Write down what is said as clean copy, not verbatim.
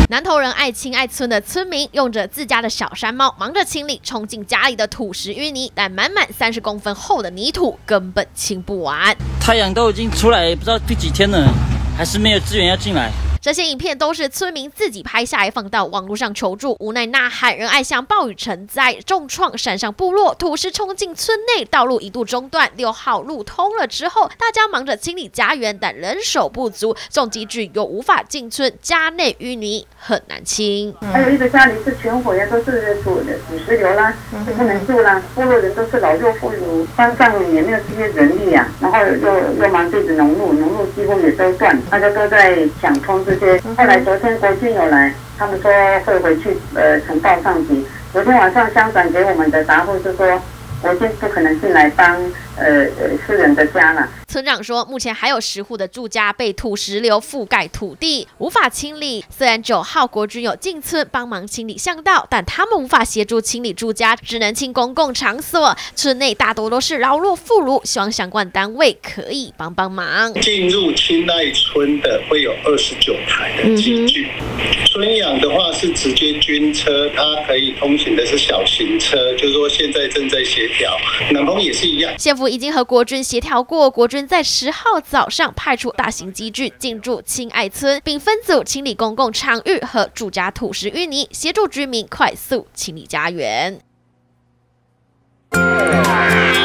南投人爱清爱村的村民用着自家的小山猫，忙着清理冲进家里的土石淤泥，但满满30公分厚的泥土根本清不完。 太阳都已经出来，不知道第几天了，还是没有资源要进来。 这些影片都是村民自己拍下来，放到网络上求助，无奈呐喊，仁爱乡暴雨成灾，重创山上部落，土石冲进村内，道路一度中断。6号路通了之后，大家忙着清理家园，但人手不足，重机具又无法进村，家内淤泥很难清。 还有一个家里是全毁呀，都是土石流啦，就不能住啦。部落人都是老弱妇孺，山上也没有这些人力呀，然后又忙这子农路几乎也都断，大家都在抢通知。 后来昨天国军有来，他们说会回去呈报上级。昨天晚上乡长给我们的答复是说，国军不可能进来帮私人的家了。 村长说，目前还有10户的住家被土石流覆盖土地，无法清理。虽然9号国军有进村帮忙清理巷道，但他们无法协助清理住家，只能清公共场所。村内大多都是老弱妇孺，希望相关单位可以帮帮忙。 进入清爱村的会有29台的机具。村养的话是直接军车，它可以通行的是小型车，就是说现在正在协调。南丰也是一样， 县府已经和国军协调过，国军在10号早上派出大型机具进驻清爱村，并分组清理公共场域和住家土石淤泥，协助居民快速清理家园。